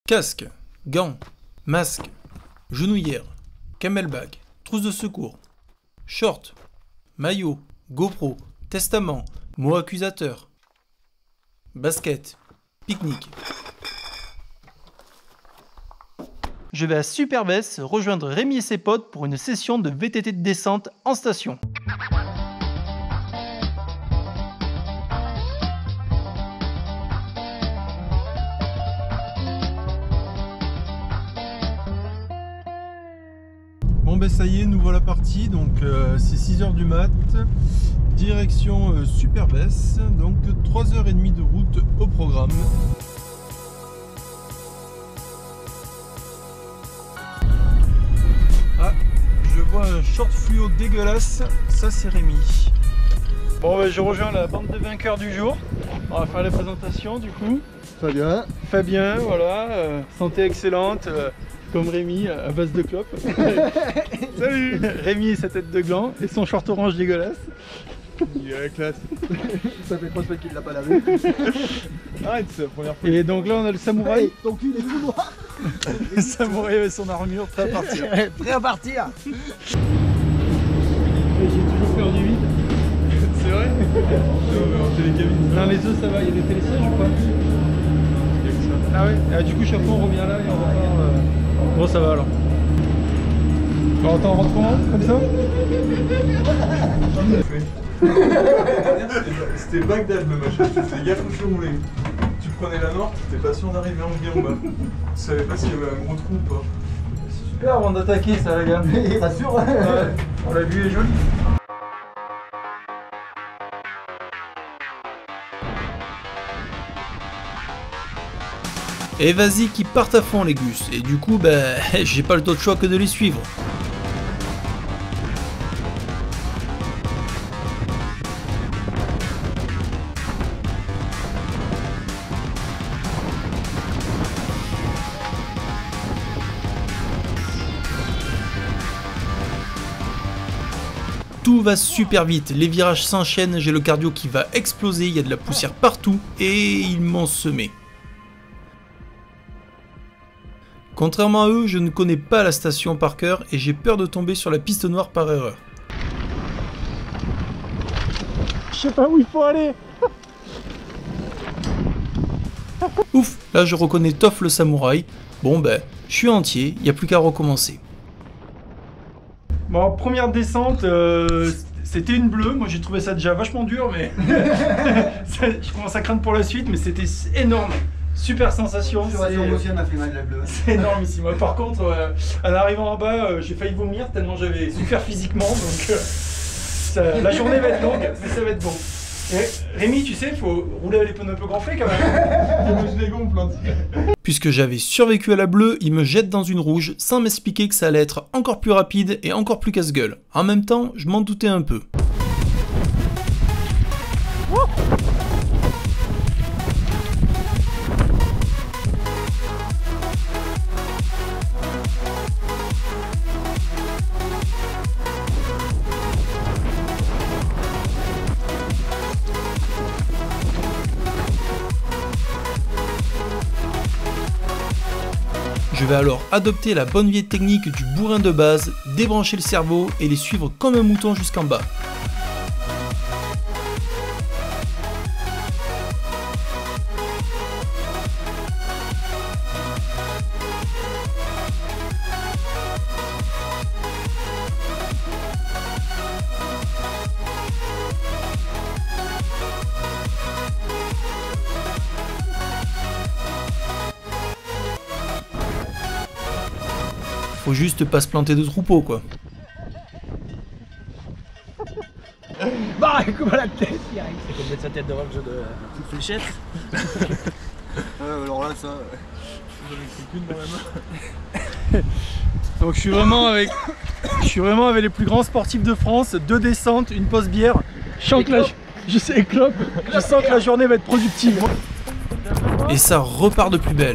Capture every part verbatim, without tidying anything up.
Casque, gants, masque, genouillère, camelback, trousse de secours, short, maillot, GoPro, testament, mot accusateur, basket, pique-nique. Je vais à Superbès rejoindre Rémi et ses potes pour une session de V T T de descente en station. Bon ben ça y est, nous voilà partis, donc euh, c'est six heures du mat, direction euh, Superbès, donc trois heures trente de route au programme. Ah, je vois un short fluo dégueulasse, ça c'est Rémi. Bon ben je rejoins la bande de vainqueurs du jour, on va faire la présentation du coup. Fabien. Fabien, voilà, euh, santé excellente. Euh, Comme Rémi à base de clope. Salut. Rémi et sa tête de gland et son short orange dégueulasse. Il est à la classe. Ça fait trois semaines qu'il l'a pas lavé. Arrête, c'est la première fois. Et donc là on a le samouraï. Hey, ton cul il est tout noir. Le samouraï avec son armure, prêt à partir. Prêt à partir. J'ai toujours peur du vide. C'est vrai. Non, les œufs ça va, il y a des télésièges ou pas? Ah ouais. Ah, du coup chaque fois on revient là et on repart. Euh... Bon ça va alors. Alors attends, on rentre comment? Comme ça? C'était Bagdad le machin, c'était Yafouche roulé. Tu prenais la nord, t'étais pas sûr d'arriver en bien bas. Tu savais pas s'il y avait un gros trou ou pas. C'est super avant d'attaquer ça les gars. Il rassure. Ouais. Oh, la vue est jolie. Et vas-y qu'ils partent à fond les gus, et du coup bah j'ai pas le d'autre choix que de les suivre. Tout va super vite, les virages s'enchaînent, j'ai le cardio qui va exploser, il y a de la poussière partout, et ils m'ont semé. Contrairement à eux, je ne connais pas la station par cœur et j'ai peur de tomber sur la piste noire par erreur. Je sais pas où il faut aller. Ouf, là je reconnais Toff le samouraï. Bon ben, je suis entier, il n'y a plus qu'à recommencer. Bon, première descente, euh, c'était une bleue. Moi j'ai trouvé ça déjà vachement dur, mais je commence à craindre pour la suite, mais c'était énorme. Super sensation. L'émotion m'a fait mal la bleue. C'est énorme ici. Moi par contre, euh, en arrivant en bas, euh, j'ai failli vomir tellement j'avais souffert physiquement. Donc euh, ça, la journée va être longue, mais ça va être bon. Et Rémi, tu sais, il faut rouler avec les pneus un peu gonflés quand même. Je les gonfle un petit peu. Puisque j'avais survécu à la bleue, il me jette dans une rouge sans m'expliquer que ça allait être encore plus rapide et encore plus casse-gueule. En même temps, je m'en doutais un peu. Je vais alors adopter la bonne vieille technique du bourrin de base, débrancher le cerveau et les suivre comme un mouton jusqu'en bas. Faut juste pas se planter de troupeau quoi. Bah, comme à la tête, c'est comme mettre sa tête devant le jeu de toute fléchette. Ouais, alors là, ça. J'en ai qu'une dans la main. Donc je suis vraiment avec. Je suis vraiment avec les plus grands sportifs de France, deux descentes, une pause bière. Je sens que la, je sais, clope. Je sens que la journée va être productive. Et ça repart de plus belle.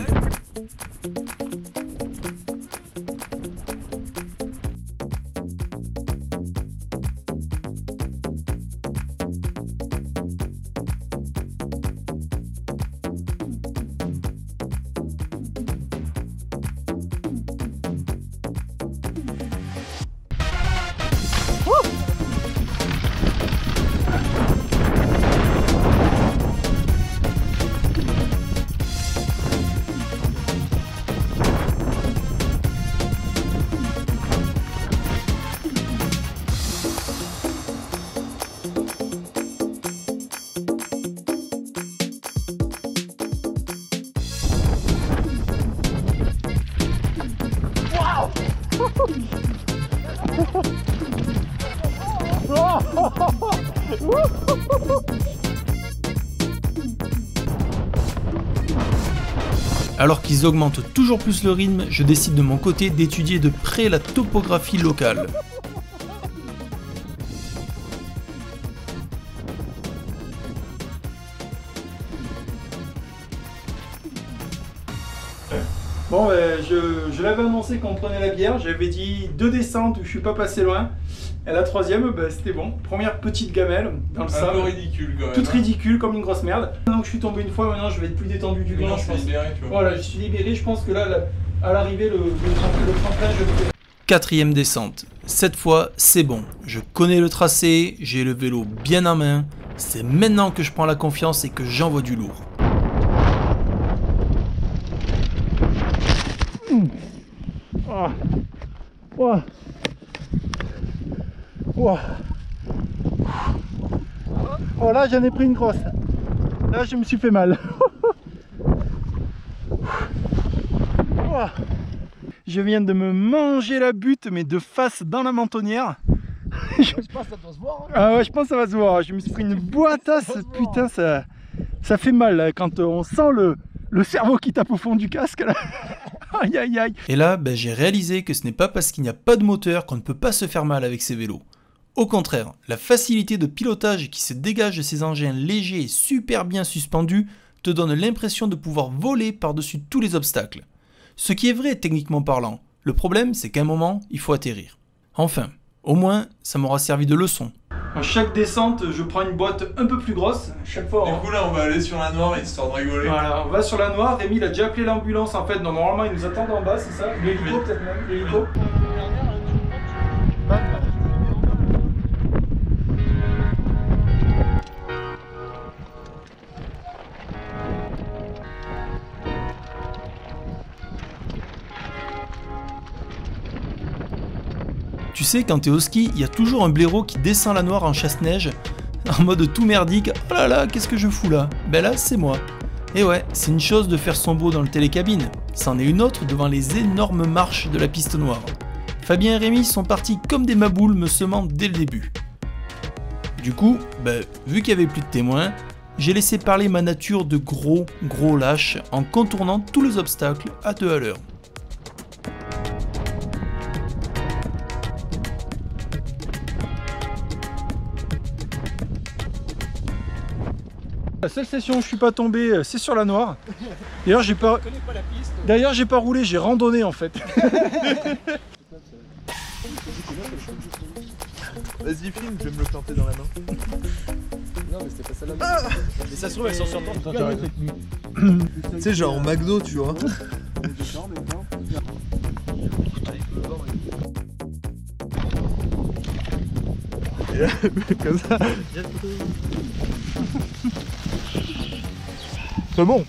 Alors qu'ils augmentent toujours plus le rythme, je décide de mon côté d'étudier de près la topographie locale. Bon, euh, je, je l'avais annoncé quand on prenait la bière, j'avais dit deux descentes où je suis pas passé loin. Et la troisième, bah, c'était bon. Première petite gamelle dans le sable. Un peu ridicule quand même. Toute ridicule, comme une grosse merde. Maintenant que je suis tombé une fois, maintenant je vais être plus détendu du gland. Je suis libéré, tu vois. Voilà, je suis libéré. Je pense que là, là à l'arrivée, le, le, le tremplin, je le fais. Quatrième descente. Cette fois, c'est bon. Je connais le tracé, j'ai le vélo bien en main. C'est maintenant que je prends la confiance et que j'envoie du lourd. Oh. Oh. Oh. Oh là j'en ai pris une grosse. Là je me suis fait mal. Oh. Je viens de me manger la butte mais de face dans la mentonnière. je... je pense que ça doit se voir. Hein. Ah ouais, je pense que ça va se voir. Je me suis pris une boîtasse. Putain, ça, ça fait mal là, quand on sent le, le cerveau qui tape au fond du casque là. Aïe aïe aïe. Et là, ben, j'ai réalisé que ce n'est pas parce qu'il n'y a pas de moteur qu'on ne peut pas se faire mal avec ces vélos. Au contraire, la facilité de pilotage qui se dégage de ces engins légers et super bien suspendus te donne l'impression de pouvoir voler par-dessus tous les obstacles. Ce qui est vrai techniquement parlant. Le problème, c'est qu'à un moment, il faut atterrir. Enfin, au moins, ça m'aura servi de leçon. À chaque descente, je prends une boîte un peu plus grosse. Chaque fois. Du coup, là, on va aller sur la noire histoire de rigoler. Voilà, on va sur la noire. Rémi, il a déjà appelé l'ambulance en fait. Non, normalement, il nous attend en bas, c'est ça? L'hélico, oui. Peut-être même. L'hélico. Oui. Tu sais, quand t'es au ski, il y a toujours un blaireau qui descend la noire en chasse-neige, en mode tout merdique. Oh là là, qu'est-ce que je fous là? Ben là, c'est moi. Et ouais, c'est une chose de faire son beau dans le télécabine, c'en est une autre devant les énormes marches de la piste noire. Fabien et Rémi sont partis comme des maboules me semant dès le début. Du coup, ben, vu qu'il n'y avait plus de témoins, j'ai laissé parler ma nature de gros, gros lâche en contournant tous les obstacles à deux à l'heure. La seule session où je suis pas tombé, c'est sur la noire. D'ailleurs, j'ai pas. D'ailleurs, j'ai pas roulé, j'ai randonné en fait. Vas-y, filme, je vais me le planter dans la main. Non, mais c'était pas celle-là. Ah, mais ça se trouve, elles sont sur toi. Tu sais, genre McDo, tu vois. Comme ça. C'est bon.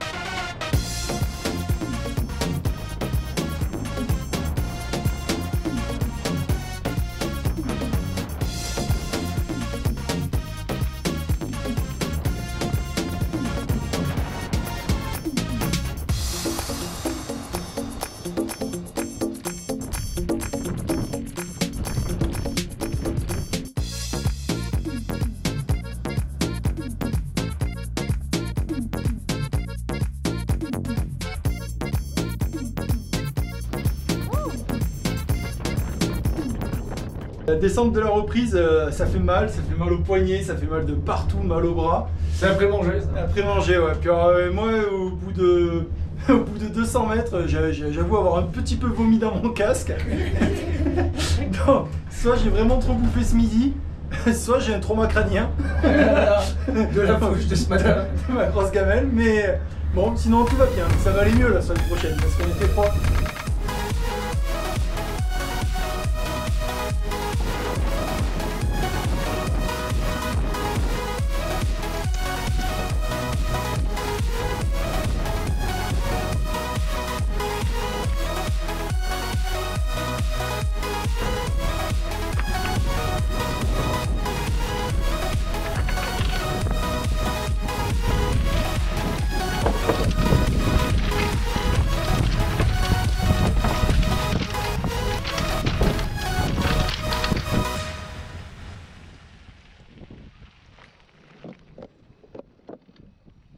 La descente de la reprise, euh, ça fait mal, ça fait mal aux poignets, ça fait mal de partout, mal au bras. C'est après manger ça. Après manger, ouais. Puis alors, euh, moi, au bout de, au bout de deux cents mètres, j'avoue avoir un petit peu vomi dans mon casque. Donc, soit j'ai vraiment trop bouffé ce midi, soit j'ai un trauma crânien. De la bouche de ce matin. De ma grosse gamelle, mais bon, sinon tout va bien. Ça va aller mieux la semaine prochaine parce qu'on était froid.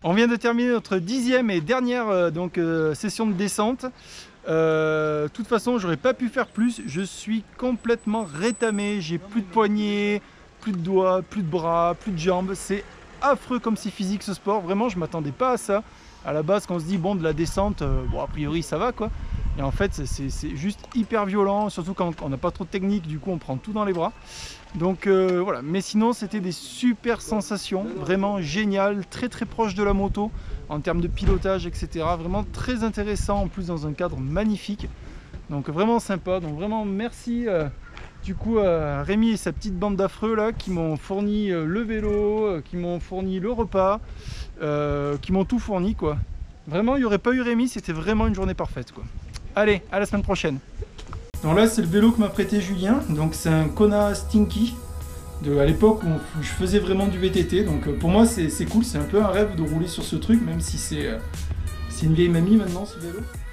On vient de terminer notre dixième et dernière euh, donc, euh, session de descente. Euh, de toute façon, j'aurais pas pu faire plus. Je suis complètement rétamé. J'ai plus de poignets, plus de doigts, plus de bras, plus de jambes. C'est affreux comme c'est physique ce sport. Vraiment, je m'attendais pas à ça. À la base, quand on se dit bon, de la descente, euh, bon, a priori ça va quoi. Et en fait, c'est juste hyper violent, surtout quand on n'a pas trop de technique, du coup on prend tout dans les bras. Donc euh, voilà, mais sinon c'était des super sensations, vraiment génial, très très proche de la moto en termes de pilotage, et cetera. Vraiment très intéressant, en plus dans un cadre magnifique. Donc vraiment sympa, donc vraiment merci euh, du coup à Rémi et sa petite bande d'affreux là qui m'ont fourni euh, le vélo, euh, qui m'ont fourni le repas, euh, qui m'ont tout fourni quoi. Vraiment, il n'y aurait pas eu Rémi, c'était vraiment une journée parfaite quoi. Allez, à la semaine prochaine. Donc là, c'est le vélo que m'a prêté Julien. Donc c'est un Kona Stinky. De, à l'époque où, où je faisais vraiment du V T T. Donc pour moi, c'est cool. C'est un peu un rêve de rouler sur ce truc, même si c'est euh, une vieille mamie maintenant, ce vélo.